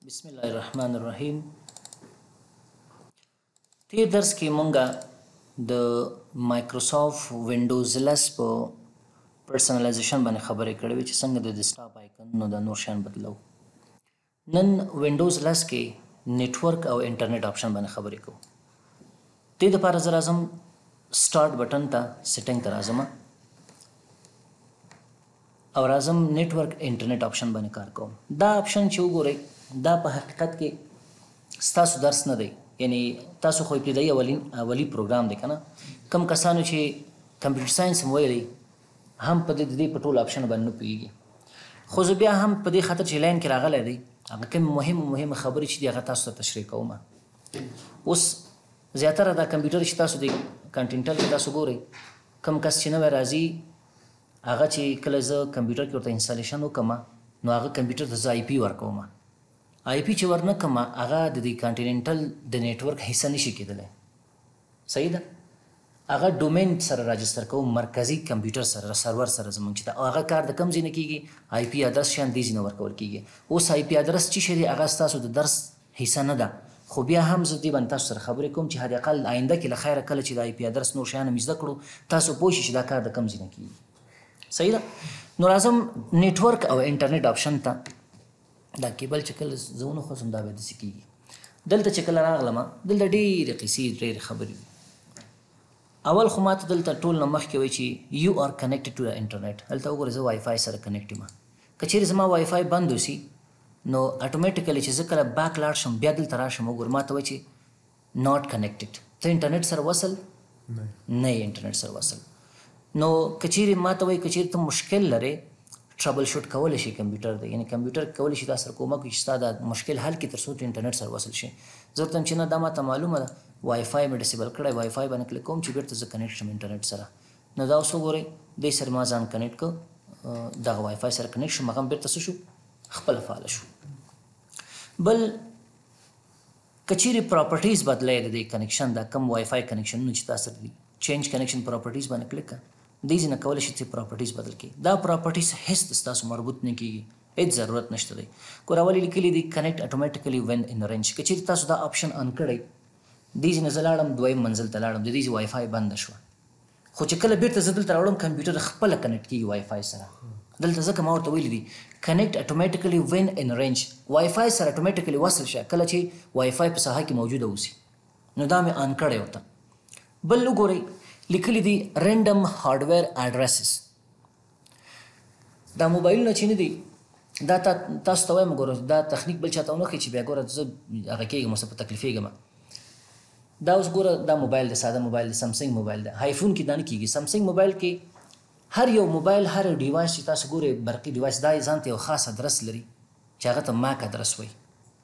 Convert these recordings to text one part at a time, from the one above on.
بسم الله الرحمن الرحیم. تیر درس کې مونږه د مایکروسافت وینډوز 10 په پرسنلایزیشن باندې خبرې کړې وې چې څنګه د ډیسکټاپ آیکن نو د نور شان بدلو. نن وینډوز 10 کې نیټورک او انټرنیټ آپشن باندې خبرې کوو. دې لپاره زه راځم سٹارټ بټن ته سیټینګ ته راځم او راځم نیټورک انټرنیټ آپشن باندې کار کوم. دا آپشن چې وګورئ دا په حقیقت کې ستاسو درس نه دی، یعنی تاسو خو ابتدایي اولی پروګرام دی کنه. کم کسانو چې کمپیوټر ساينس ویلي هم په دې په ټول آپشن باندې نه پیږي، خو زه بیا هم په دې خاطر چې لاین کې راغلی دی هغه کوم مهم خبرې چې دی هغه تاسو ته تشریح کوم. اوس زیاتره دا کمپیوټر چې تاسو دی کنټینټل کې تاسو ګورئ کم کس چې نوی راځي هغه چې کله زه کمپیوټر کې ورته انسټالیشن وکړم نو هغه کمپیوټر ته زه آی پی ورکوم. آی پی چې ورنه کړم هغه د دې کانټیننټل د نیټورک حصه نشي کېدلی. صحیح ده؟ هغه ډومین سره راجستر کوم، مرکزي کمپیوټر سره سرور سره زمونږ چې دا هغه کار د کوم ځای نه کېږي، آی پی ادرس شان دې ځای نه ورکول کېږي. اوس آی پی ادرس چې شي هغه ستاسو د درس حصه نه ده، خو بیا هم زه دې باندې تاسو سره خبرې کوم چې حد اقل آینده کې له خیره کله چې د آی پی ادرس نور شیان هم زده کړو تاسو پوه شئ چې دا کار د کوم ځای نه کېږي. صحیح ده؟ نو راځم نیټورک او انټرنیټ آپشن ته. دا کیبل چې کله زه ونښوځم دا بیا داسې کېږي. دلته چې کله راغلم دلته ډېرې قیسې ډېرې خبرې دي. اول خو ماته دلته ټول نه مخکې وایي چې یو آر کنیکټډ ټو د انټرنیټ. هلته وګورئ زه وای فای سره کنیکټ یم. که چیرې زما وای فای بند وسي نو اټومیټیکلی چې زه کله بیک لاړ شم بیا دلته راشم وګورم ماته وایي چې ناٹ کنیکټډ. ته انټرنیټ سره وصل نه یې انټرنیټ سره وصل. نو که چیرې ماته وایي که چیرې ته مشکل لرې ټربل شوټ کولی شي کمپیوټر دی، یعنی کمپیوټر کولی شي دا سره کومک وکړي چې ستا دا مشکل حل کړي تر څو ته انټرنیټ سره وصل شي. زه ورته وایم چې نه دا ماته معلومه ده، وای فای مې ډسیبل کړی، وای فای باندې کلیک کوم چې بیرته زه کنیکټ شم انټرنیټ سره. نو دا اوس وګورئ دې سره ما ځان کنیکټ کړ، دغه وای فای سره کنیکټ شم، هغه هم بیرته څه شو خپله فعاله شو. بل که چیرې پراپرټیز بدلی د دې کنیکشن دا کم وای فای کنیکشنونه چې تا سره دي چینج کنیکشن پراپرټیز باندې کلیک کړه، دې ځای نه کولی شي چې پراپرټیز بدل کړي. دا پراپرټیز هیڅ ستاسو مربوط نه کېږي، هیڅ ضرورت نشته دی. ګوره ولې لیکلي دي کنیکټ اټومیټیکلی وین ان رینج. که چیرې تاسو دا آپشن ان کړئ دې ځای نه زه لاړم دویم منزل ته لاړم، د دې ځای وای فای بنده شوه، خو چې کله بیرته زه دلته راوړم کمپیوټر خپله کنیکټ کېږي وای فای سره. دلته ځکه ما ورته ویلي دي کنیکټ اټومیټیکلی وین ان رینج، وای فای سره اټومیټیکلی وصل شه کله چې وای فای په ساحه کې موجوده اوسي. نو دا مې ان کړی ورته. بل وګورئ لیکلي دي رینډم هارډویر اډرسز. دا موبایلونه چې نه دي دا تاسو ته وایم ګوره دا تخنیک بل چاته ونه ښیي چې بیا ګوره زه هغه کېږم اوس په تکلیفېږم. دا اوس ګوره دا موبایل دی، ساده موبایل دی، سمسنګ موبایل دی. آیفون کې دا نه کېږي. سمسنګ موبایل کې هر یو موبایل هر یو ډیوایس چې تاسو ګورئ برقي ډیوایس دا یې ځان ته یو خاص ادرس لري چې هغه ته ماک ادرس وایي.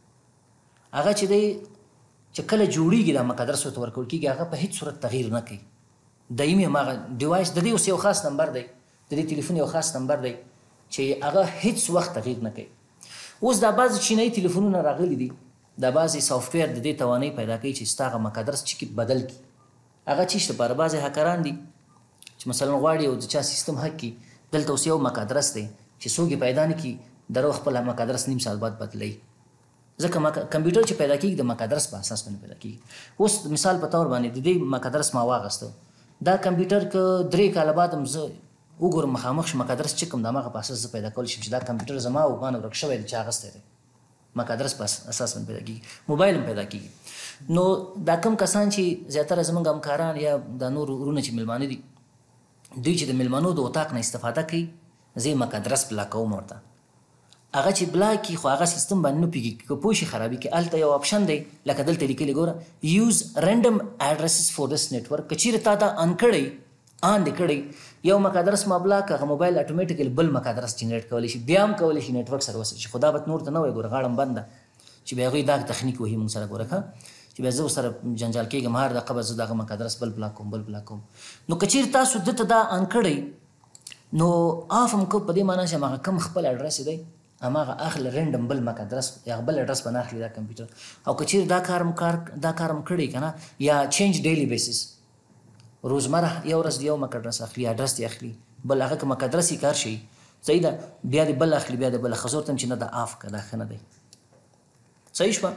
هغه چې دی چې کله جوړېږي دا ماک ادرس ورته ورکول کېږي هغه په هېڅ صورت تغییر نه کوي. دایمي هماغه ډیوایس د دې اوس یو خاص نمبر دی، د دې تلیفون یو خاص نمبر دی چې هغه هیڅ وخت تغییر نه کوي. اوس دا بعضې چینایي تلیفونونه راغلي دي، دا بعضې سافټویر د دې توانایي پیدا کوي چې ستا هغه مک ادرس چې بدل کړي. هغه چی شته لپاره بعضې هکران دي چې مثلا غواړي یو د چا سیستم هک کړي، دلته اوس یو مک ادرس دی چې څوک یې پیدا نه کړي درو خپل مک ادرس نیم ساعت بعد بدلوي. ځکه کمپیوټر چې پیدا کېږي د مک ادرس په اساس باندې پیدا کېږي. اوس مثال په طور باندې د دې مک ادرس ما واغسته، دا کمپیوټر که 3 کاله بعد هم زه وګورم مخامخ شم مک ادرس چې کوم د هماغه په اساس زه پیدا کولی شم چې دا کمپیوټر زما او مانه ورک شوی دی چې اخیستی دی. مک ادرس په اساس باندې پیدا کېږي، موبایل هم پیدا کېږي. نو دا کم کسان چې زیاتره زموږ همکاران یا د نور ورونه چې میلمانه دي دوی چې د میلمنو د اتاق نه استفاده کوي زه یې مک ادرس بلاکوم ورته. هغه چې بلاک کړي خو هغه سیستم باندې نه پوهېږي که پوه شي خرابي کړي. هلته یو آپشن دی لکه دلته لیکلي ګوره یوز رینډم اډرسز فور دس نیټورک. که چیرې تا دا ان کړی آن دې کړی یو مک ادرس ما بلاک هغه موبایل اټومیټیکلی بل مک ادرس جنریټ کولی شي، بیا هم کولی شي نیټورک سره وصل شي. خو دا به نور ته نه وایي ګوره غاړم بنده چې بیا هغوی دا تخنیک وهي مونږ سره ګوره ښه چې بیا زه ورسره جنجال کېږم هر دقه به زه دغه مک ادرس بل بلاک کوم بل بلاک کوم. نو که چیرې تاسو دته دا ان کړی نو آف هم کو په دې معنی چې هماغه کم خپل اډرس دی هماغه اخلي رینډم بل مک ادرس یا بل اډرس به نه اخلي دا کمپیوټر. او که چیرې دا کار هم کړی که نه یا چینج ډیلی بیسس روزمره یو ورځ یو مک ادرس اخلي اډرس دې اخلي بل هغه که مک ادرس یې کار شي صحیح ده بیا دې بل اخلي بیا دې بل ښه زه ورته چې نه دا آف که دا ښه نه دی. صحیح شوه.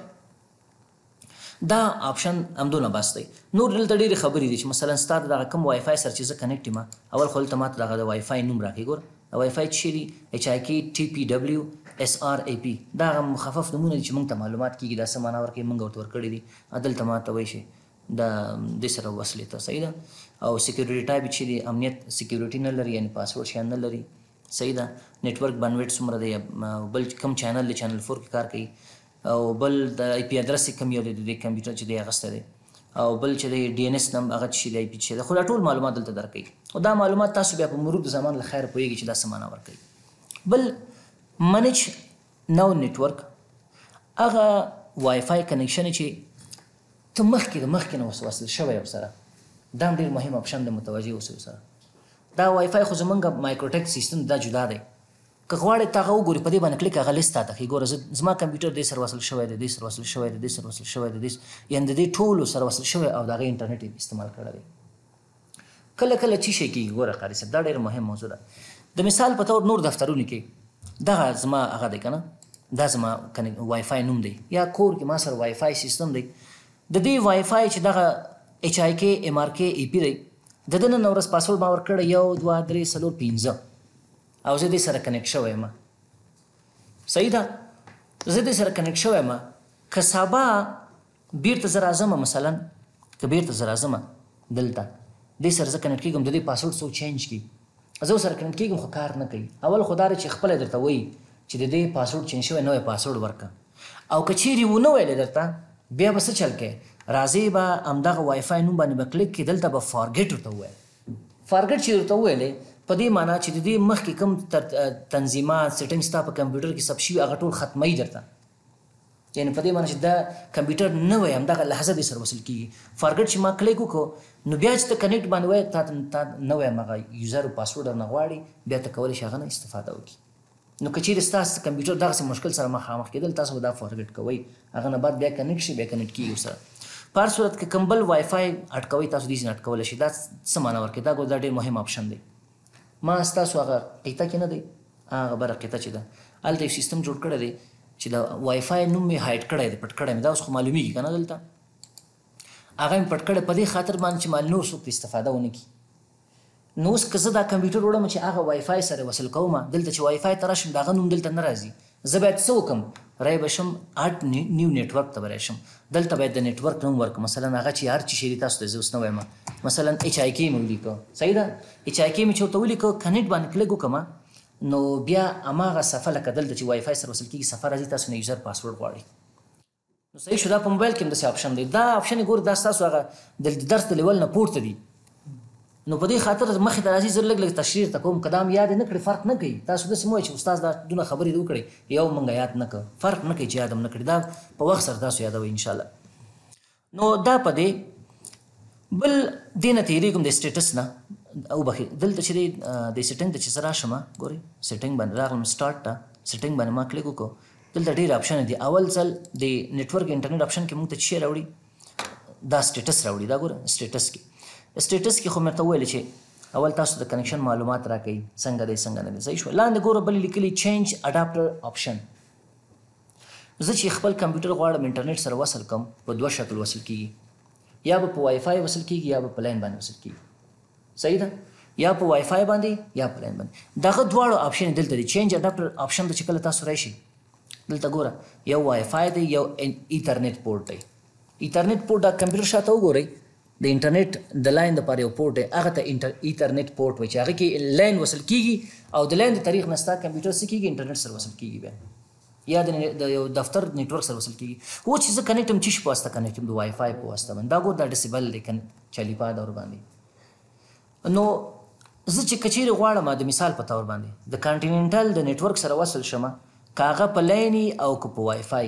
دا آپشن همدونه بس دی. نور دلته ډېرې خبرې دي چې مثلا ستا د دغه کوم وای فای سره چې زه کنیکټ یم اول خو دلته ماته دغه د وای فای نوم راکړي. ګوره د وای فای څه دي HIKTPWSRAP دا هغه مخفف نومونه دي چې موږ ته معلومات کېږي دا څه معنا ورکوي موږ ورته ورکړي دي. دلته ماته وایي شي د دې سره وصلې ته صحیح ده. او سیکیورټي ټایپ چې دی امنیت سیکیورټي نه لري یعنې پاسورډ شیان نه لري صحیح ده. نیټورک بانډویټ څومره دی بل کوم چینل دی چینل 4 کې کار کوي او بل د آی پی ادرس کم یو دی د کمپیوټر چې دی اغسته دی او بل چې دی ډي ان اس نم هغه چې دی آی پی چې دی خو دا ټول معلومات دلته درکوي او دا معلومات تاسو بیا په مرور د زمان له خیر پوهیږئ چې دا څه معنا ورکوي. بل منیج نو نیټورک هغه وای فای کنیکشن چې ته مخکې نه وصل شوی ورسره دا هم ډېر مهم اپشن دی متوجه اوسئ ورسره. دا وای فای خو زمونږ مایکروټیک سیستم دا جدا دی که غواړې ته هغه وګورې په دې باندې کلیک هغه لیست راته ښیي. ګوره زما کمپیوټر دې سره وصل شوی دی دې سره وصل شوی دی دې سره وصل شوی دی یعنې د دې ټولو سره وصل شوی او د هغې انټرنیټ یې استعمال کړی دی. کله کله څه شی کېږي ګوره قاري صاحب دا ډېر مهم موضوع ده. د مثال په طور نور دفترونو کې دغه زما هغه دی که نه دا زما وای فای نوم دی یا کور کې ما سره وای فای سیستم دی د دې وای فای چې دغه HIKMRK AP دی د ده نن ورځ پاسورډ ما ورکړی 1 2 3 4 5 او زه دې سره کنیکټ شوی یم صحیح ده. زه دې سره کنیکټ شوی یم که سبا بیرته زه راځم مثلا که بیرته زه راځم دلته دې سره زه کنیکټ کېږم د دې پاسورډ څوک چینج کړي زه ورسره کنیکټ کېږم خو کار نه کوي. اول خو دا دی چې خپله درته وایي چې د دې پاسورډ چینج شوی نوی پاسورډ ورکړه او که چیرې ونه ویلې درته بیا به څه چل کوې راځې به همدغه وای فای نوم باندې به کلیک کړي دلته به فارګیټ ورته وویل. فارګیټ چې ورته وویلې په دې معنا چې د دې مخکې کوم تنظیمات سیټنګ ستا په کمپیوټر کې ثبت شوي هغه ټول ختموي درته یعنې په دې معنا چې دا کمپیوټر نه وی همدغه لحظه دې سره وصل کېږي. فارګیټ چې ما کلیک وکړو نو بیا چې ته کنیکټ باندې وایې تا نه وایم هغه یوزر پاسورډ نه غواړي بیا ته کولی شي هغه نه استفاده وکړي. نو که چیرې ستاسو کمپیوټر دغسې مشکل سره مخامخ کېدل تاسو به دا فارګیټ کوئ هغه نه بعد بیا کنیکټ شي بیا کنیکټ کېږي ورسره. په هر صورت کې کوم بل وای فای اټکوئ تاسو دې ځینې اټکولی شي دا څه معنا ورکوي دا ګوره دا ډېر مهم اپشن دی. ما ستاسو هغه قطه کې نه دی هغه بره قطه چې ده هلته یو سیستم جوړ کړی دی چې د وای فای نوم مې هایډ کړی دی پټ کړی مې دا اوس خو معلومیږي که نه دلته هغه مې پټ کړی په دې خاطر باندې چې مال نور څوک استفاده ونه کړي. نو اوس که زه دا کمپیوټر وړم چې هغه وای فای سره وصل کوم دلته چې وای فای ته راشم د هغه نوم دلته نه راځي زه باید څه وکړم رای به شم اټ نیو نیټورک ته به راشم دلته باید د نیټورک نوم ورکړم مثلا هغه چې هر چې شي تاسو ته زه اوس نه وایم مثلا HIK مې ولیکو صحیح ده HIK مې چې ورته ولیکو کنیکټ باندې کلیک وکړم نو بیا هماغه صفحه لکه دلته چې وای فای سره وصل کېږي صفحه راځي تاسو نه یوزر پاسورډ غواړي نو صحیح شو دا په موبایل کې هم داسې اپشن دی دا اپشن یې ګوره دا ستاسو هغه د درس د لیول نه پورته دي نو په دې خاطر مخې ته راځي زه لږ تشریح ته کوم که دا هم یاد یې نه کړې فرق نه کوي تاسو داسې مه وایئ چې استاد دا دونه خبرې دې وکړې یو موږ یاد نه کړ فرق نه کوي چې یاد هم نه کړي دا په وخت سره تاسو یادوئ انشاءالله. نو دا په دې بل دې نه تېرېږم د سټیټس نه وبخښئ دلته چې دی د سیټنګ ته چې زه راشم ګورئ سیټنګ باندې راغلم سټارټ ته سیټنګ باندې ما کلیک وکړو دلته ډېر اپشن دي. اول ځل د نیټورک انټرنیټ اپشن کې موږ ته څه راوړي دا سټیټس راوړي دا ګوره سټیټس کې خو مې ورته وویل چې اول تاسو د کنیکشن معلومات راکوي څنګه دی څنګه نه دی صحیح شو. لاندې ګوره بل لیکلي چینج اډاپټر آپشن زه چې خپل کمپیوټر غواړم انټرنیټ سره وصل کوم په دوه شکل وصل کېږي یا به په وای فای وصل کېږي یا به په لاین باندې وصل کېږي صحیح ده یا په وای فای باندې یا په لاین باندې دغه دواړو آپشن دلته دي. چینج اډاپټر آپشن ته چې کله تاسو راشي دلته ګوره یو وای فای دی یو ایترنیټ پورټ دی. ایترنیټ پورټ دا کمپیوټر شاته وګورئ د انټرنیټ د لاین دپاره یو پورټ دی هغه ته ایترنیټ پورټ وایي چې هغه کې لاین وصل کېږي او د لاین د طریق نه ستا کمپیوټر څه کېږي انټرنیټ سره وصل کېږي بیا یا د یو دفتر نیټورک سره وصل کېږي. و چې زه کنیکټ یم چې په واسطه کنیکټ یم د وای فای په واسطه باندې دا ګور دا ډسیبل دی چلیپا دور باندې. نو زه چې که چیرې غواړم د مثال په طور باندې د کانټیننټل د نیټورک سره وصل شم که هغه په لاین او که په وای فای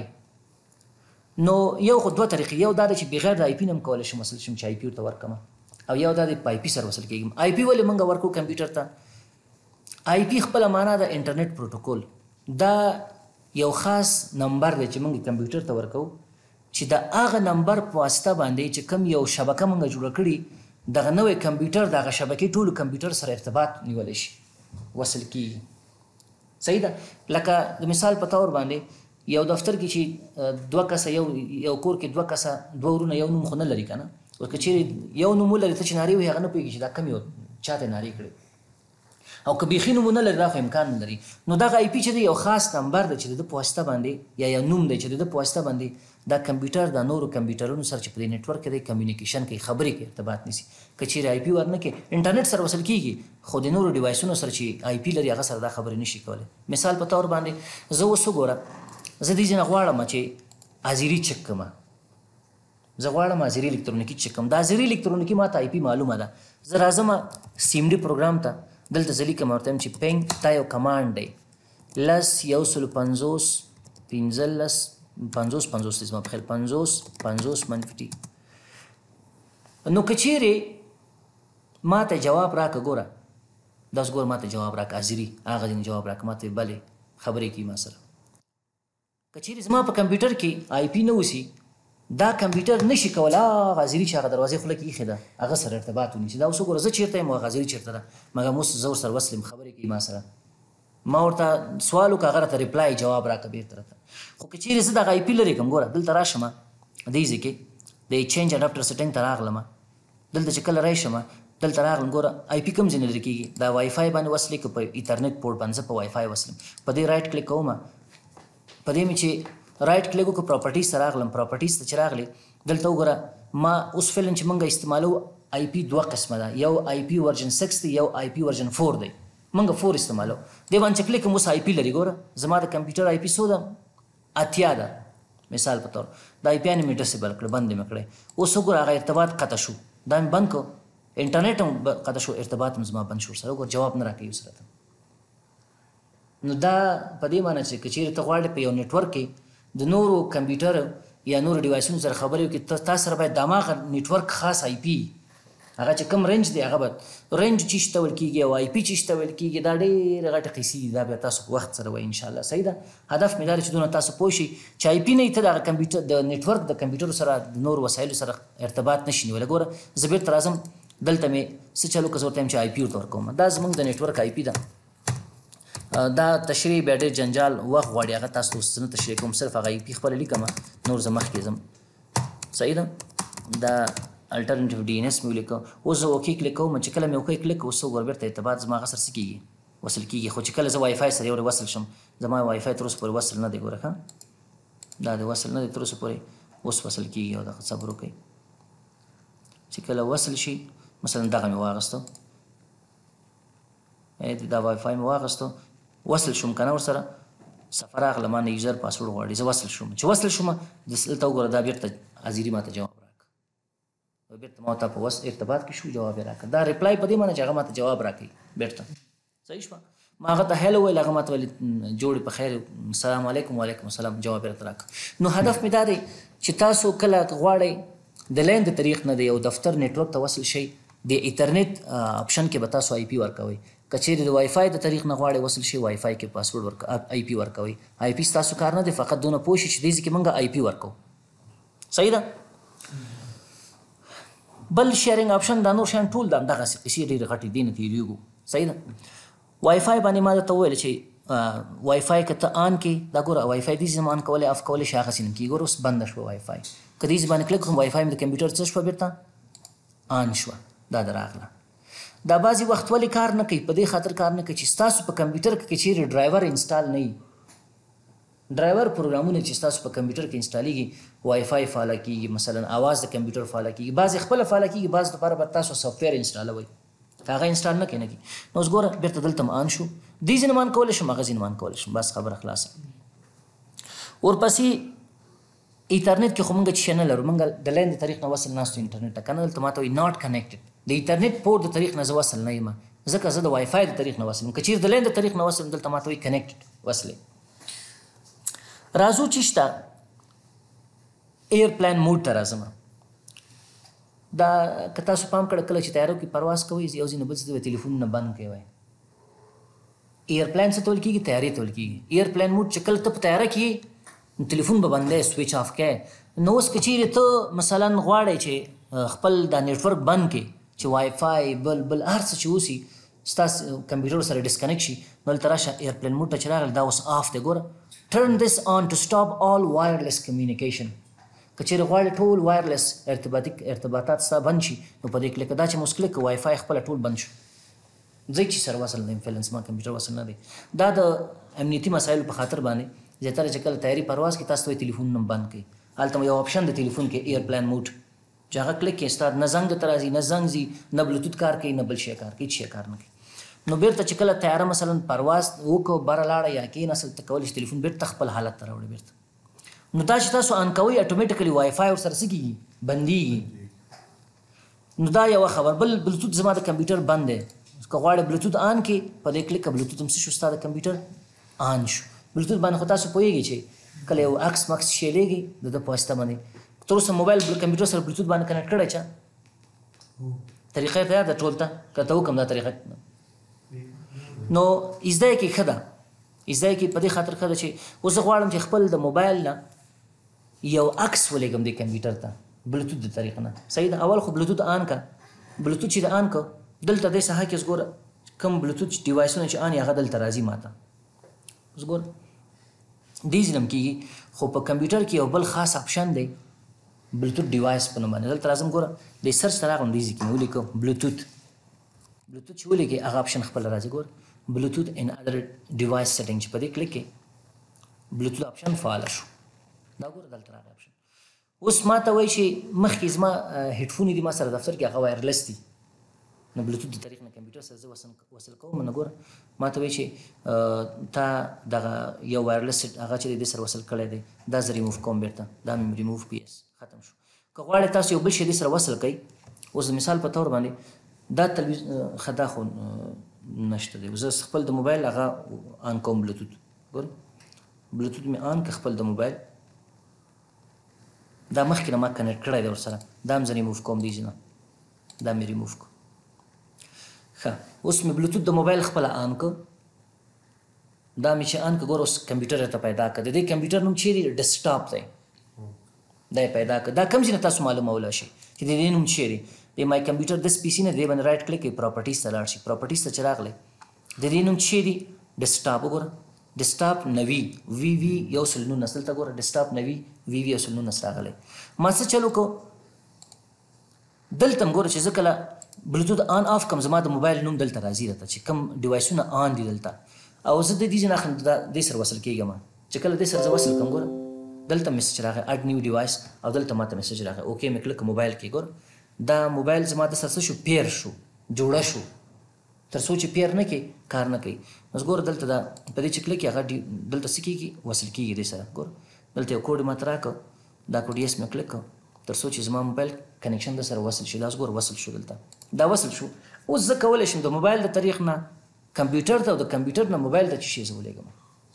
نو یو خو دوه طریقې یو دا دی چې بغیر د آی پي نه هم کولی شم وصل شم چې آی پي ورته ورکړم او یو دا دی په آی پي سره وصل کېږم. آی پي ولې موږ ورکو کمپیوټر ته آی پي خپله معنا د انټرنیټ پروټوکول دا یو خاص نمبر دی چې موږ کمپیوټر ته ورکوو چې د هغه نمبر په واسطه باندې چې کوم یو شبکه موږ جوړه کړي دغه نوی کمپیوټر دغه شبکې ټولو کمپیوټر سره ارتباط نیولی شي وصل کېږي صحیح ده. لکه د مثال په طور باندې یو دفتر کې چې دوه کسه یو کور کې دوه کسه دوه ورونه یو نوم خو نه لري که نه. اوس که چیرې یو نوم ولري ته چې نارې وایي هغه نه پوهېږي چې دا کم یو چا ته نارې کړې او که بیخي نوم ونه لري دا خو امکان نه لري. نو دغه آی پي چې دی یو خاص نمبر دی چې د ده په واسطه باندې یا یو نوم دی چې د ده په واسطه باندې دا کمپیوټر د نورو کمپیوټرونو سره چې په دې نیټورک کې دی کمیونیکیشن کوي خبرې کوي ارتباط نیسي. که چیرې آی پي ورنه کې انټرنیټ سره وصل کېږي خو د نورو ډیوایسونو سره چې آی پي لري هغه سره دا خبرې نشي کولی. مثال په طور باندې زه اوس وګوره زه دې ځای نه غواړم چې حاضري چک کړم. زه غواړم حاضري الکترونیکي چک کړم. دا حاضري الکترونیکي ما ته آی پي معلومه ده. زه راځم سیم ډي پروګرام ته دلته زه لیکم ورته وایم چې پینګ دا یو کمانډ دی 10 150 15 50 زما په خیال 50 منفي. نو که چیرې ما ته جواب راکړه ګوره داس ګوره ما ته جواب راکړه حاضري هغه ځینې جواب راکړه ما ته بلې خبرې کوي ما سره. که چیرې زما په کمپیوټر کې آی پي نه وسي دا کمپیوټر نشي کولی هغه حاضري چې هغه دروازې خوله کې ایښې ده هغه سره ارتباط ونیسي. دا اوس وګوره زه چېرته یم او هغه حاضري چېرته ده مګر اوس زه ورسره وصل یم خبرې کوي ما سره. ما ورته سوال وکړه هغه راته ریپلای جواب راکړه بېرته راته. خو که چیرې زه دغه آی پي لرې کړم ګوره دلته راشم دې ځای کې د چینج اډاپټر سیټینګ ته راغلم. دلته چې کله راشم دلته راغلم ګوره آی پي کوم ځای نه لرې کېږي دا وای فای باندې وصلې که په ایترنیټ پورټ باندې زه په وای فای وصلم. په دې رایټ کلیک کوم په دې مې چې رایټ کلیک وکړو پراپرټیز ته راغلم. پراپرټیز ته چې راغلی دلته وګوره ما اوس فعلا چې موږ استعمالو آی پي دوه قسمه ده یو آی پي ورژن 6 دی یو آی پي ورژن 4 دی. موږ 4 استعمالو دې باندې چې کلیک کوم اوس آی پي لري ګوره زما د کمپیوټر آی پي څو ده 80 ده مثال په طور د آی پي یې مې ډسیبل کړه بند مې کړی. اوس وګوره هغه ارتباط قطع شو دا مې بند کړو انټرنیټ هم قطع شو ارتباط هم زما بند شو سره وګوره جواب نه راکوي اوس راته. نو دا په دې معنی چې که چیرې ته غواړې په یو نیټورک کې د نورو کمپیوټر یا نورو ډیوایسونو سره خبرې وکړي تا سره باید د هماغه نیټورک خاص آی پي هغه چې کوم رینج دی هغه به رینج چې شته ویل کېږي او آی پي چې شته ویل کېږي دا ډېرې غټې قیسې دي. دا بیا تاسو په وخت سره وایي انشاءالله صحیح ده. هدف مې دا دی چې دونه تاسو پوه شئ چې آی پي نه ته دغه کمپیوټر د نیټورک د کمپیوټر سره د نورو وسایلو سره ارتباط نشي نیولی. ګوره زه بیرته راځم دلته مې څه چلو که زه ورته یم چې آی پي ورته ورکوم دا زموږ د نیټورک آی پي ده. دا تشریح بیا ډېر جنجال وخت غواړي هغه تاسو ته اوس نه تشریح کوم صرف هغه آی پي خپله لیکم نور زه مخکې ځم صحیح ده. دا الټرنیټیو ډي ان ایس مې ولیکه اوس زه اوکې کلیک کوم چې کله مې اوکې کلیک اوس وګوره بېرته ارتباط زما هغه سره څه کېږي وصل کېږي. خو چې کله زه وای فای سره یو وصل شم زما وای فای تر اوسه پورې وصل نه دی ګوره ښه دا د وصل نه دی تر اوسه پورې اوس وصل کېږي او دغه صبر وکړئ چې کله وصل شي مثلا دغه مې واغېستو دا وای فای مې واغېستو وصل شوم که نه ورسره صفحه راغله ما نه یوزر پاسورډ غواړي زه وصل شوم چې وصل شوم دلته وګوره دا بېرته حاضري ما ته جواب راکړه بېرته ما ته په ارتباط کې شو جواب یې راکړه. دا ریپلای په دې معنی چې هغه ما ته جواب راکوي بېرته صحیح شوه. ما هغه ته هیلو ویل هغه ما ته ویل جوړې په خیر السلام علیکم وعلیکم السلام جواب یې راته راکړه. نو هدف مې دا دی چې تاسو کله غواړئ د لین د طریق نه د یو دفتر نیټورک ته وصل شئ د انټرنیټ آپشن کې به تاسو آی پي ورکوئ. که چیرې د وای فای د طریق نه غواړئ وصل شي وای فای کې پاسورډ آی پي ورکوئ. آی پي ستاسو کار نه دی فقط دونه پوه شئ چې دې ځای کې موږ آی پي ورکوو صحیح ده. بل شیرینګ آپشن دا نور شیان ټول د همدغسې قیسې ډېرې غټې دې نه تېرېږو صحیح ده. وای فای باندې ما درته وویل چې وای فای که ته آن کې دا ګوره وای فای دې ځای آن کولی اف کولی شي هغسې نه کېږي ګوره اوس بنده شوه وای فای که دې ځای باندې کلیک کړم وای فای مې د کمپیوټر څه شوه بېرته آن شوه دا د راغله. دا بعضې وخت ولې کار نه کوي په دې خاطر کار نه کوي چې ستاسو په کمپیوټر کې چیرې ډرایور انسټال نه وي ډرایور پروګرامونه چې ستاسو په کمپیوټر کې انسټالیږي وای فای فعاله کېږي مثلا اواز د کمپیوټر فعاله کېږي بعضې خپله فعاله کېږي بعض دپاره به تاسو سافټویر انسټالوئ هغه انسټال نه کوي نه کوي. نو اوس ګوره بېرته دلته م آن شو دې ځای نه م آن کولی شم هغه ځای نه م آن کولی شم بس خبره خلاصه. ورپسې انټرنیټ کې خو موږ چې شی نه لرو موږ د لین د طریق نه وصل ناستو انټرنیټ ته که نه دلته ما ته وایي ناټ کنیکټډ د انټرنیټ پورټ د طریق نه زه وصل نه یم ځکه زه د وای فای د طریق نه وصل یم. که چیرې د لین د طریق نه وصل دلته ما ته وایي کنیکټډ وصلې. راځو چې شته ایرپلین موډ ته راځم. دا که تاسو پام کړه کله چې تیارو کې پرواز کوئ یو ځای نه بل ځای ته تلیفونونه بند کوئ ایرپلین څه ته ویل کېږي تیارې ته ویل کېږي. ایرپلین موډ چې کله ته په تیاره کې نو تلیفون به بندی سویچ آف کړی. نو اوس که چیرې ته مثلا غواړئ چې خپل دا نیټورک بند کړي چې وای فای بل هر څه چې اوسي ستاسو کمپیوټر سره ډسکنیکټ شي نو هلته راشه ایرپلین موډ ته چې راغلی دا اوس آف دی ګوره turn this on to stop all wireless communication. که چیرې غواړې ټول وایرلیس ارتباطات ستا بند شي نو په دې کلیک دا چې موږ کلیک وای فای خپله ټول بند شو ځای چې سره وصل نه یم فعلا زما کمپیوټر وصل نه دی دا د امنیتي مسایلو په خاطر باندې زیاتره چې کله تیاري پرواز کې تاسو ته تلیفون هم بند کړئ هلته یو آپشن د تلیفون کې ایرپلین موډ چې هغه کلیک کړئ ستا نه زنګ درته راځي نه زنګ ځي نه بلوتوت کار کوي نه بل شی کار کوي هېڅ شی کار نه کوي نو بیرته چې کله تیاره مثلا پرواز وکړو بره لاړه یا کېناستل ته کولی شي تلیفون بیرته خپل حالت ته راوړي بیرته نو دا چې تاسو آن کوئ اټومیټیکلی وای فای ورسره څه کېږي بندېږي نو دا یوه خبر بل بلوتوت زما د کمپیوټر بند دی که غواړې بلوتوت آن کړي په دې کلیک بلوتوت هم څه شو ستا د کمپیوټر آن شو بلوتوت باندې خو تاسو پوهېږئ چې کله یو عکس مکس شیلېږي د ده په واسطه باندې تر اوسه موبایل کمپیوټر سره بلوتوت باندې کنیکټ کړی چا طریقه یې ته یاده ټول ته که ته وکړم دا طریقه نو زده یې کې ښه ده زده یې کې په دې خاطر ښه ده چې اوس زه غواړم چې خپل د موبایل نه یو عکس ولېږم دې کمپیوټر ته بلوتوت د طریقه نه صحیح ده اول خو بلوتوت آن که بلوتوت چې د آن که دلته دې ساحه کې اوس ګوره کوم بلوتوت ډیوایسونه چې آن یې هغه دلته راځي ما ته اوس ګوره دې ځینم کېږي خو په کمپیوټر کې یو بل خاص آپشن دی بلوتوت ډیوایس په نوم باندې دلته راځم ګوره دې سرچ ته راغلم دې ځای کې مې ولیکم بلوتوت چې ولیکې هغه آپشن خپله راځي ګوره بلوتوت ان ادر ډیوایس سیټینګ چې په دې کلیک کې بلوتوت آپشن فعاله شو دا ګوره دلته راغلی آپشن اوس ما ته وایي چې مخکې زما هیډفون دي ما سره دفتر کې هغه وایرلس دي نو بلوتوت د طریق نه کمپیوټر سره زه وصل کوم نو ګوره ما ته وایي چې تا دغه یو وایرلس هغه چې دې سره وصل کړی دی دا زه ریموف کوم بیرته دا مې ریموف کړي ختم شو که غواړئ تاسو یو بل شی دې سره وصل کړئ اوس د مثال په طور باندې دا تلویزیون ښه دا خو نشته دی زه خپل د موبایل هغه آن کوم بلوتوت ګوره بلوتوت مې آن که خپل د موبایل دا مخکې نه ما کنیکټ کړی دی ورسره دا هم زه ریموف کوم دی نه دا مې ریموف کړو ښه اوس مې بلوتوت د موبایل خپله آن که دا مې چې آن که ګوره اوس کمپیوټر ته پیدا که د دې کمپیوټر نوم چیرې ډیسکټاپ دی دا یې پیدا که دا کوم ځای نه تاسو معلومولی شئ چې د دې نوم چیرې د مای کمپیوټر دس پی سي نه دې باندې رایټ کلیک کوئ پراپرټیز ته لاړ شي پراپرټیز ته چې راغلی د دې نوم چیرې ډیسکټاپ وګوره ډیسکټاپ نوي وي وي 119 دلته ګوره ډیسکټاپ نوي وي وي 119 راغلی ما څه چلو کو دلته ګوره چې زه کله بلوتوت آن آف کم زما د موبایل نوم دلته راځي راته چې کوم ډیوایسونه آن دي دلته او زه د دې ځای نه اخلم دې سره وصل کېږم چې کله دې سره زه وصل کړم ګوره دلته میسج راغی اډ نیو ډیوایس او دلته ماته میسج راغی اوکې مې کلک موبایل کې ګوره دا موبایل زما د سره شو پیر شو جوړه شو تر څو چې پیر نه کوي کار نه کوي اوس ګوره دلته دا په دې چې کلیک هغه دلته څه کېږي وصل کېږي دې سره ګوره دلته یو کوډ ماته راکړه دا کوډ یس مې کلیک کړه تر څو چې زما موبایل کنیکشن د سره وصل شي دا اوس ګوره وصل شو دلته دا وصل شو اوس زه کولی شم د موبایل د طریق نه کمپیوټر ته او د کمپیوټر نه موبایل ته چې شی زه ولېږم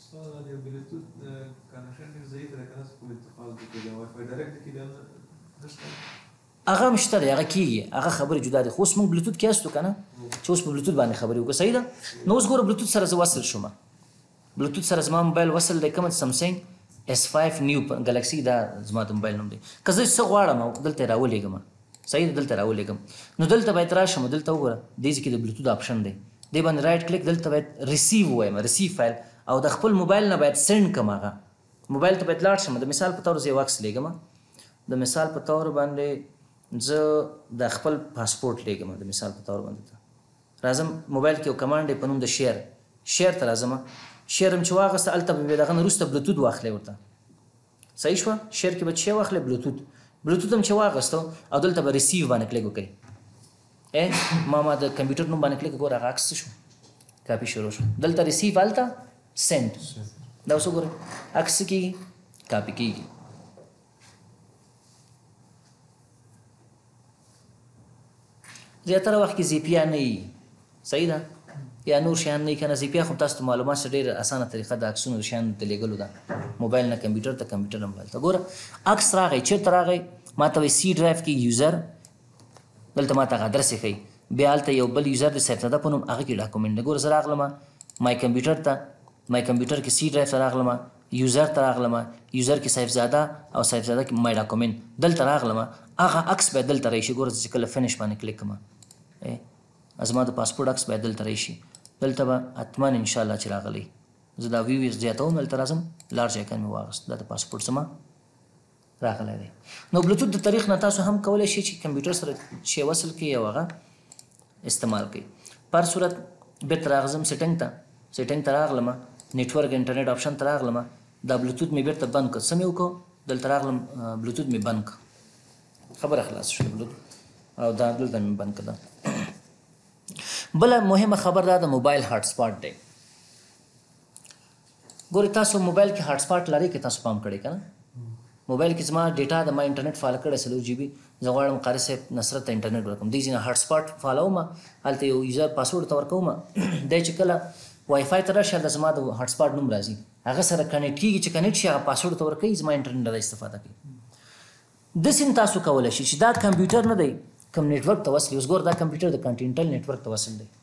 هغه هم شته دی هغه کېږي هغه خبرې جدا دي خو اوس موږ بلوتوت کې هستو که نه چې اوس په بلوتوت باندې خبرې وکړو صحیح ده نو اوس ګوره بلوتوت سره زه وصل شوم بلوتوت سره زما موبایل وصل دی کوم سمسنګ S5 نیو ګلکسي دا زما د موبایل نوم دی که زه څه غواړم دلته یې راولېږم صحیح ده دلته راولېږم نو دلته باید راشم دلته وګوره دې ځای کې د بلوتوت آپشن دی دې باندې رایټ کلیک دلته باید ریسیو ووایم ریسیو فایل او د خپل موبایل نه باید سینډ کړم هغه موبایل ته باید لاړ شم د مثال په طور زه یو عکس لېږم د مثال په طور باندې زه د خپل پاسپورټ لېږم د مثال په طور باندې راځم موبایل کې یو کمانډ دی په نوم د شیر ته راځم شیر هم چې واخېسته هلته به مې دغه نه وروسته بلوتوت واخلی ورته صحیح شوه شیر کې به څه شی واخلی بلوتوت هم چې واخېسته او دلته به ریسیو باندې کلیک وکړئ ما د کمپیوټر نوم باندې کلیک ګوره هغه عکس شو کاپي شروع شو دلته ریسیو هلته سینډ دا اوس وګورئ عکس څه کېږي کاپي کېږي زیاتره وخت کې زیپیا نه وي صحیح ده یا نور شیان نه وي که نه زیپیا خو تاسو ته معلومات څه ډېره اسانه طریقه د عکسونو د شیانو د لېږلو ده موبایل نه کمپیوټر ته کمپیوټر نه موبایل ته ګوره عکس راغی چېرته راغی ما ته وایي سی ډرایو کې یوزر دلته ما ته هغه ادرس یې ښیي بیا هلته یو بل یوزر د سیفزاده په نوم هغه کې ډاکومنټ دی ګوره زه راغلم مای کمپیوټر کې سی ډرایو ته راغلم یوزر ته راغلم یوزر کې سیفزاده او سیفزاده کې مای ډاکومنټ دلته راغلم هغه عکس باید دلته راشي ګوره چې کله فنش باندې کلیک کړم زما د پاسپورټ عکس باید دلته راشي دلته به حتما انشاءالله چې راغلی زه دا ویو زیاتوم دلته راځم لارج آیکن مې واغست دا د پاسپورټ زما راغلی دی نو بلوتوث د طریق نه تاسو هم کولی شئ چې کمپیوټر سره شی وصل کړئ او هغه استعمال کړئ په هر صورت بېرته راغزم سیټنګ ته راغلم نیټورک انټرنیټ آپشن ته راغلم دا بلوتوث مې بېرته بند کړ څه مې وکړو دلته راغلم بلوتوث مې بند کړ خبره خلاص شوه بلوتوث او دا دلته مې بند کړه بله مهمه خبر دا د موبایل هاټ سپاټ دی ګورې تاسو موبایل کې هاټ سپاټ لرئ که تاسو پام کړئ که نه موبایل کې زما ډیټا د ما انټرنیټ فعال کړی 4 GB زه غواړم قاري صاحب نصرت ته انټرنیټ ورکړم دې ځینې هاټ سپاټ فالوم هلته یو یوزر پاسورډ ته ورکوم دی چې کله وای فای ته راشي هلته زما د هاټ سپاټ نوم راځي هغه سره کنیکټ کېږي چې کنیکټ شي هغه پاسورډ ته ورکوي زما انټرنیټ نه استفاده کوي داسې تاسو کولی شئ چې دا کمپیوټر نه دی کوم نیټورک ته وصل اوس ګور دا کمپیوټر د کانټینټل نیټورک ته وصل دی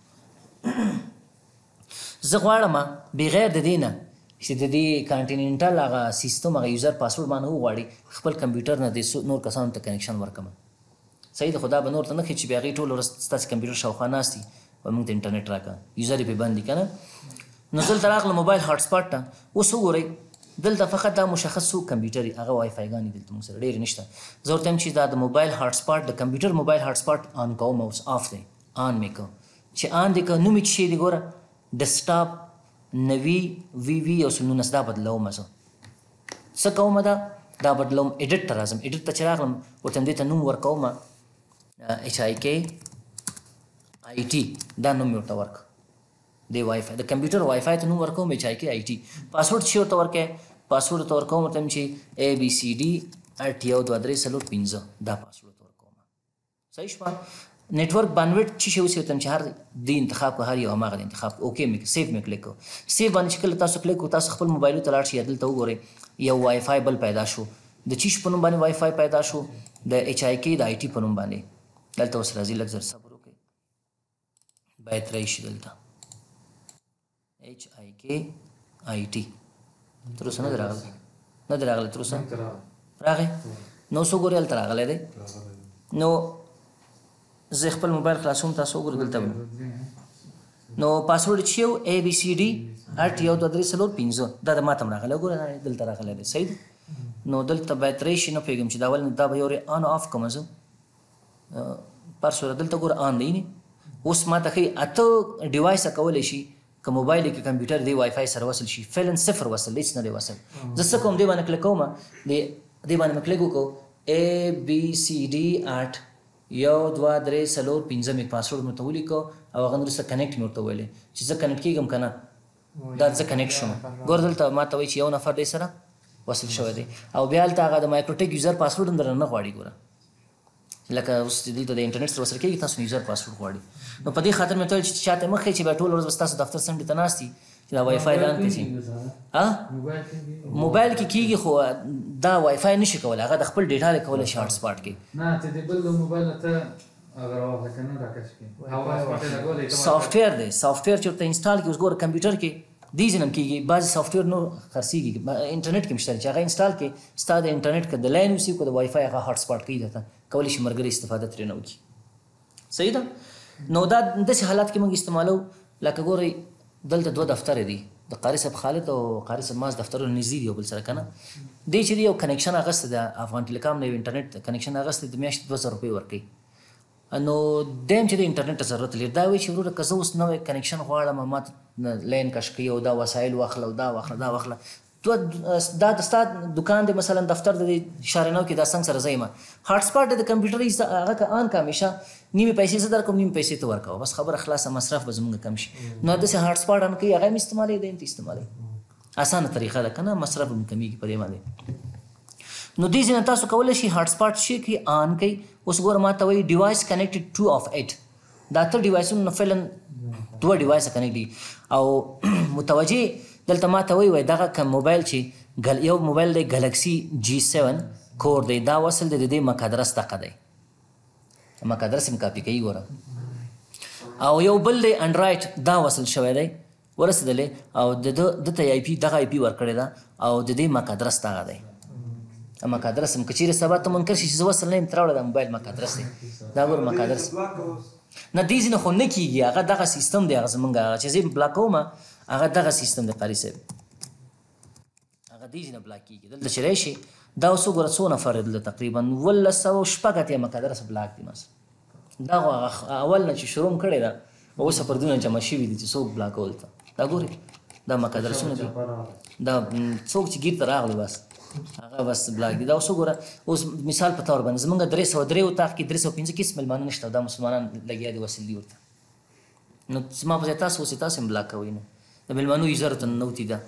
زه غواړم بغیر د دې نه چې د دې کانټیننټل هغه سیستم هغه یوزر پاسورډ باندې وغواړي خپل کمپیوټر نه د نور کسانو ته کنیکشن ورکړم صحیح ده خو دا به نور ته نه ښیي چې بیا هغې ټول ورځ ستاسې کمپیوټر شاوخوا ناست دي او موږ ته انټرنیټ راکړه یوزر یې پرې بند دي که نه نو دلته راغله موبایل هاټ سپاټ ته اوس وګورئ دلته فقط دا مشخص څو کمپیوټر هغه وای فایګانې دلته موږ سره ډېرې نشته زه ورته یم چې دا د موبایل هاټ سپاټ د کمپیوټر موبایل هاټ سپاټ آن کوم اوس آف دی آن مې کړ چې آن دې کړ نوم یې څه شی دی ګوره ډیسکټاپ نوي وي او 19 دا بدلوم زه څه کوم دا بدلوم ایډیټ ته راځم ایډیټ ته چې راغلم ورته دې ته نوم ورکوم HIKIT دا نوم مې ورته ورکړ د وای فای د کمپیوټر وای فای ته نوم ورکوم HIKIT پاسورډ چې ورته ورکړی پاسورډ ورته ورکوم ورته چې ABCD 82345 دا پاسورډ ورته ورکوم صحیح شوه نیټورک بانډویډ چې شی اوسې ورته چې هر د انتخاب کو هر یو هماغه د انتخاب اوکې مې سیف مې کلیک کړو سیف باندې چې کله تاسو کلیک کړو تاسو خپل موبایلو ته لاړ شئ دلته وګورئ یو وای فای بل پیدا شو د چیش په نوم باندې وای فای پیدا شو د HIK د IT په نوم باندې دلته اوس راځي لږ زر صبر وکړئ باید راشي دلته HIKIT تر اوسه نه دی راغلی تر اوسه راغی نو څو ګورئ هلته راغلی دی نو زه خپل موبایل خلاصوم تاسو وګورئ دلته نو پاسورډ چې یو ABCD 82345 دا د ماته هم راغلی وګوره دلته راغلی دی صحیح نو دلته باید راشي نه پوهېږم چې دا ول دا به یو آن آف کوم زه پر صورت دلته ګوره آن دی اوس ماته ښایي 8 ډیوایسه کولی شي که موبایل کې کمپیوټر دی وای فای سره وصل شي فعلا صفر وصل هېڅ نه دی وصل زه څه کوم دې باندې کلیک کوم دې باندې مې کلیک وکړو ABCD 8 1 2 3 4 5 مې پاسورډ مې ورته ولیکو او هغه وروسته کنیکټ مې ورته ویلې چې زه کنیکټ کېږم که نه دا زه کنیکټ شوم ګوره دلته ما ته وایي چې یو نفر دی سره وصل شوی دی او بیا هلته هغه د مایکروټیک یوزر پاسورډ هم درنه نه غواړي ګوره لکه اوس دلته د انټرنیټ سره وصل کېږي تاسو یوزر پاسورډ غواړي نو په دې خاطر مې ته ویل چې چاته مه ښیي چې بیا ټوله ورځ به ستاسو دفتر څنډې ته ناست دي چې دا وای فای لاند کړي موبایل کې کېږي خو دا وای فای نشي کولی هغه د خپل ډیټا دی کولی شي هاټ سپاټ کې سافټویر دی سافټویر چې ورته انسټال کړي اوس ګوره کمپیوټر کې دې ځینې هم کېږي بعضې سافټویر نو خرڅېږي انټرنیټ کې هم شته چې هغه انسټال کړي ستا د انټرنیټ که د لاین اوسي که د وای فای هغه هاټ سپاټ کوي درته کولی شي ملګري استفاده ترې نه وکړي صحیح ده نو دا داسې حالات کې موږ استعمالو لکه ګورئ دلته 2 دفتره دي د قاري صاحب خالد او قاري صاحب ماز دفترونه نږدې دي یو بل سره که نه دې چې یو کنیکشن اخیستی د افغان ټیلیکام نه یو انټرنیټ کنیکشن اخیستی د میاشتې 2000 روپۍ ورکوي نو دیم چې د انټرنیټ ته ضرورت لري دا وایي چې وروره که زه اوس نوی کنیکشن غواړم ما لاین کش کوي او دا وسایل واخله او دا واخله دا د ستا دکان دی مثلا دفتر د شارنو کې دا څنګه سره ځای ما هاټ سپاټ د کمپیوټر هغه که آن که همیشه نیمې پیسې زه درکوم نیمې پیسې ته ورکوه بس خبره خلاصه مصرف به زموږ کم شي نو داسې هاټ سپاټ آن کوي هغه هم استعمالوي دی هم ته استعمالوي اسانه طریقه ده که نه مصرف هم کمیږي په دې باندې نو دې ځینې تاسو کولی شي هاټ سپاټ شي کې آن کوي اوس ګوره ما ته وایي ډیوایس کنیکټډ 2 of 8 دا 8 ډیوایسونه نو فعلا 2 ډیوایسه کنیکټ دي او متوجه دلته ما ته وایي دغه کوم موبایل چې یو موبایل دی ګلکسي G7 کور دی دا وصل دی د دې مک ادرس دغه دی مک ادرس هم کاپي کوي ګوره او یو بل دی انډرایډ دا وصل شوی دی ورسېدلی او دته IP دغه IP ورکړې ده او د دې مک ادرس دغه دی مک ادرس هم که چیرې سبا ته منکر شي چې زه وصل نه یم ته راوړه دا موبایل مک ادرس دی دا ګوره مک ادرس نه دې ځینې خو نه کېږي هغه دغه سیستم دی هغه زمونږ هغه چې زه بلاکوم هغه دغه سیستم د قاری صاحب هغه دې نه بلاک کیږي دلته چې راشي دا اوس وګوره څو نفر دلته تقریبا 1200 اتیا مقدره سه بلاک دي مس دا اول نه چې شروع کړی دا اوس پر دونه جمع شوي دي چې څوک بلاکول ته دا ګوري دا مقدره څونه دي دا څوک چې ګیر ته راغلی بس هغه بس بلاک دي دا اوس وګوره اوس مثال په تور باندې زمونږ 303 اتاق کې 315 کیس ملمانه نشته دا مسلمانان لګیا دي وسیل دي ورته نو زما په ځای تاسو اوس تاسو هم بلاک کوئ نو د ملمانو یوزر ته ننوتي ده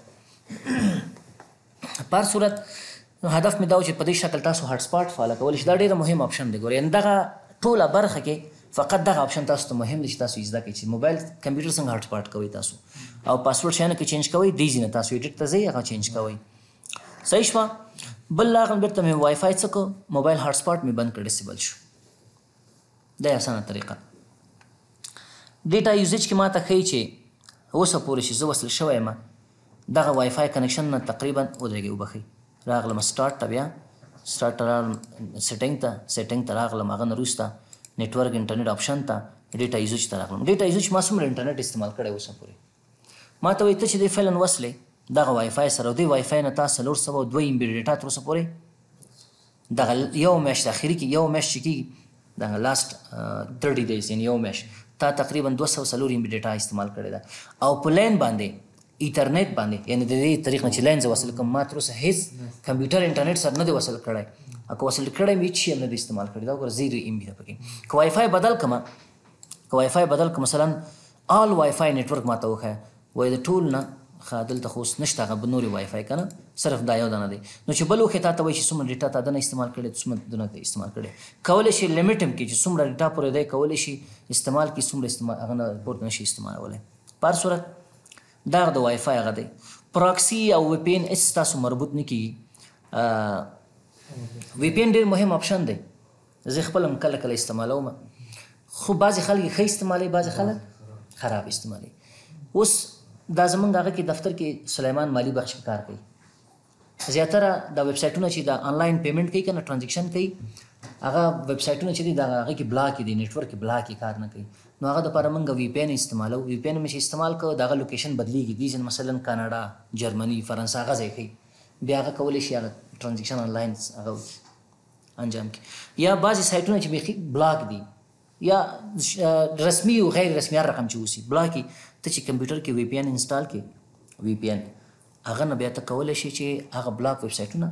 په هر صورت هدف مې دا و چې په دې شکل تاسو هاټ سپاټ فالو کولی شئ دا ډېره مهم آپشن دی ګورئ دغه ټوله برخه کې فقط دغه آپشن تاسو ته مهم دی چې تاسو یې زده کړئ چې موبایل کمپیوټر څنګه هاټ سپاټ کوئ تاسو او پاسورډ شیانو کې چینج کوئ دې ځای نه تاسو ایډیټ ته ځئ هغه چینج کوئ صحیح شوه بل راغلم بېرته مې وای فای څه کړو موبایل هاټ سپاټ مې بند کړ ډسیبل شو دا اسانه طریقه ډیټا یوزیج کې ماته ښیي چې اوسه پورې چې زه وصل شوی یم دغه وای فای کنیکشن نه تقریبا ودرېږي وبښئ راغلم سټارټ ته بیا سټارټ ته راغلم سیټینګ ته راغلم هغه نه وروسته نیټورک انټرنیټ آپشن ته ډیټا یوزیج ته راغلم ډیټا یوزیج ما څومره انټرنیټ استعمال کړی اوسه پورې ما ته وایي ته چې دې فعلا وصلې دغه وای فای سره او دې وای فای نه تا 402 MB ډیټا تر اوسه پورې دغه یو میاشت اخري کې یو میاشت چې کېږي دغه لاست 30 days یعنې یو میاشت تا تقریبا 204 MB ډیټا استعمال کړې ده او په لین باندې ایترنیټ باندې یعنی د دې طریق نه چې لاین زه وصل کوم ما تر اوسه هیڅ کمپیوټر انټرنیټ سره نه دی وصل کړی که وصل کړی مې هېڅ شی هم نه دی استعمال کړی دا وګوره 0 MB ده پکې که وای فای بدل کړم مثلا آل وای فای نیټورک ما ته وښیه وایي د ټول نه ښه دلته خو اوس نشته هغه نورې وای فای که نه صرف دا یو دانه دی نو چې بل وښیې تا ته وایي چې څومره ډیټا تا دنه استعمال کړی څومره دونه استعمال کړی کولی شي لیمټ هم کړي چې څومره ډیټا پورې دی کولی شي استعمال کړي څومره هغه نه پورته نه شي استعمالولی په هر صورت دا د وای فای هغه دی پراکسي او وی پی ان هېڅ ستاسو مربوط نه کېږي وی پی ان ډېر مهم آپشن دی زه خپل هم کله کله استعمالوم خو بعضې خلک یې ښه استعمالوي بعضې خلک خراب استعمالوي اوس دا زمونږ هغه کې دفتر کې سلیمان مالي بخش کې کار کوي زیاتره دا ویب سایټونه چې دا آنلاین پیمنټ کوي که نه ټرانزیکشن کوي هغه ویب سایټونه چې دي دا هغه کې بلاک دي نیټورک بلاک کار نه کوي نو هغه دپاره موږ وی پی ان استعمالو وی پی ان مې چې استعمال کړو د هغه لوکیشن بدلیږي دي ځینې مثلا کاناډا جرمني فرانسه هغه ځای کوي بیا هغه کولی شي هغه ټرانزیکشن آنلاین هغه انجام کړي یا بعضې سایټونه چې بیخي بلاک دي یا رسمي او غیر رسمي هر رقم چې اوسي بلاکي ته چې کمپیوټر کې وی پی ان انسټال کړي وی پی ان هغه نه بیا ته کولی شي چې هغه بلاک ویب سایټونه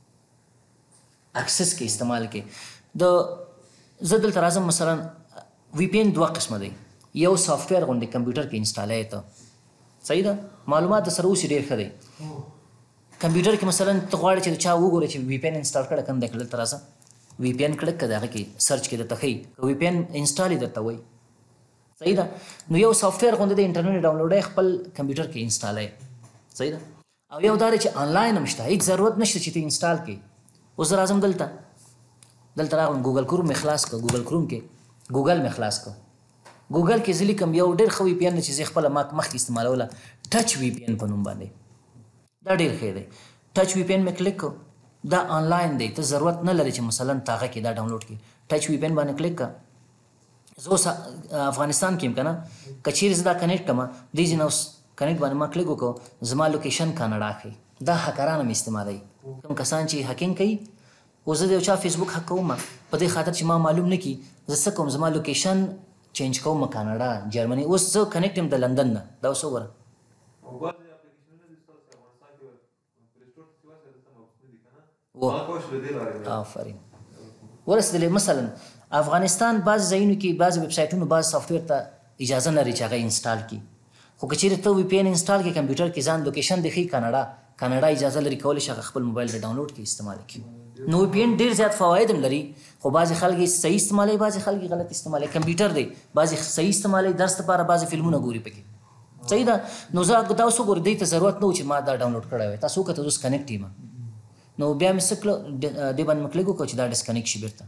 اکسس کې استعمال کې زه دلته راځم مثلا وی پی ان 2 قسمه دی یو سافټویر غوندې کمپیوټر کې انسټالوي ته صحیح ده معلومات در سره اوس ډېر ښه دی کمپیوټر کې مثلا ته غواړې چې چا وګورې چې وی پی ان انسټال کړه کوم دی کړه دلته راځه وی پی ان کړه که د هغه کې سرچ کې درته ښیي که وی پی ان انسټال یې درته وایي صحیح ده نو یو سافټویر غوندې د انټرنیټ ډاونلوډ خپل کمپیوټر کې انسټالوي صحیح ده او یو دا دی چې آنلاین هم شته هېڅ ضرورت نشته چې ته انسټال کړې اوس زه راځم دلته راغلم ګوګل کروم مې خلاص کړه ګوګل کروم کې ګوګل مې خلاص کړه ګوګل کې زه لیکم یو ډېر ښه وی پی ان چې زه خپله مخکې استعمالوله ټچ وی پی ان په نوم باندې دا ډېر ښه دی ټچ وی پی ان مې کلیک کړو دا آنلاین دی ته ضرورت نه لري چې مثلا ته هغه کې دا ډاونلوډ کړي ټچ وی پی ان باندې کلیک کړه زه اوس افغانستان کې یم که نه که چیرې زه دا کنیکټ کړم دې ځای نه اوس کنیکټ باندې ما کلیک وکړو زما لوکیشن کاناډا ښیي دا هکران هم استعمالوي کوم کسان چې هکینګ کوي اوس زه د یو چا فیسبوک هک کوم په دې خاطر چې ما معلوم نه کړي زه څه کوم زما لوکیشن چینج کوم کاناډا جرمني اوس زه کنیکټ یم د لندن نه دا اوس وګوره آفرین ورسېدلې مثلا افغانستان بعض ځایونو کې بعض ویب سایټونو بعض سافټویر ته اجازه نه لري چې هغه انسټال کړي خو که چیرې ته وی پی ان انسټال کړي کمپیوټر کې ځان لوکیشن دی ښیي کاناډا اجازه لري کولی شي هغه خپل موبایل ته ډاونلوډ کړي استعمال کړي نو وی پی ان ډېر زیات فواید هم لري خو بعضې خلک یې صحیح استعمالوي بعضې خلک یې غلط استعمالوي کمپیوټر دی بعضې صحیح استعمالوي درس دپاره بعضې فلمونه ګوري پکې صحیح ده نو زه دا اوس وګورئ دې ته ضرورت نه و چې ما دا ډاونلوډ کړی وی تاسو وکتل اوس کنیکټ یم نو بیا مې څه کړه دې باندې مې کلیک وکړو چې دا ډسکنیکټ شي بېرته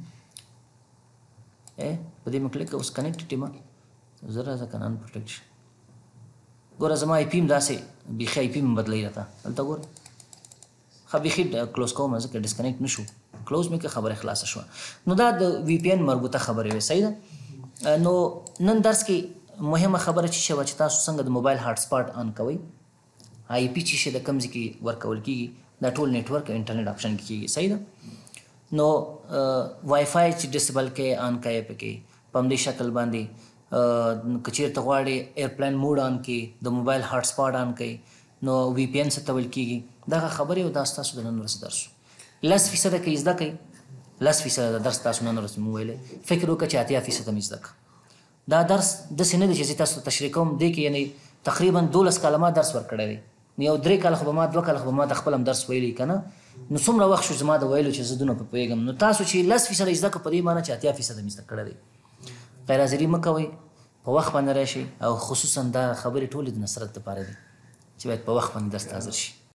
په دې مې کلیک اوس کنیکټ یم زه راځه که نه ان پروټیکټ شي ګوره زما آی پي هم داسې بیخي آی پي هم بدلوي راته هلته ګوره ښه بیخي کلوز کوم ځکه ډسکنیکټ نه شو کلوز مې که خبره خلاصه شوه نو دا د وی پی ان مربوطه خبرې وې صحیح ده نو نن درس کې مهمه خبره چې شوه چې تاسو څنګه د موبایل هاټ سپاټ آن کوئ آی پی چې شي د کوم ځای کې ورکول کېږي دا ټول نیټورک او انټرنیټ آپشن کې کېږي صحیح ده نو وای فای چې ډسیبل کې آن کوئ پکې په همدې شکل باندې که چېرته غواړئ ایرپلین موډ آن کړئ د موبایل هاټ سپاټ آن کړئ نو وی پی این څه ته ویل کېږي دغه خبرې او دا ستاسو د نن ورځې درس 10% کې زده کوئ 10% د درس تاسو نن ورځې مو ویلی فکر وکړه چې 80% مې زده کړه دا درس داسې نه دی چې زه تاسو ته تشریح کوم دې کې یعنی تقریبا 12 کاله ما درس ورکړی دی یو 3 کاله خو به ما 2 کاله خو به ما د خپل هم درس ویلی که نه نو څومره وخت شو زما د ویلو چې زه دونه په پوهېږم نو تاسو چې 10% زده کړه په دې معنی چې 80% مې زده کړی دی غیر حاضري مه کوئ په وخت باندې راشئ او خصوصا دا خبرې ټولې د نصرت دپاره دي چې باید په وخت باندې درس ته حاضر شي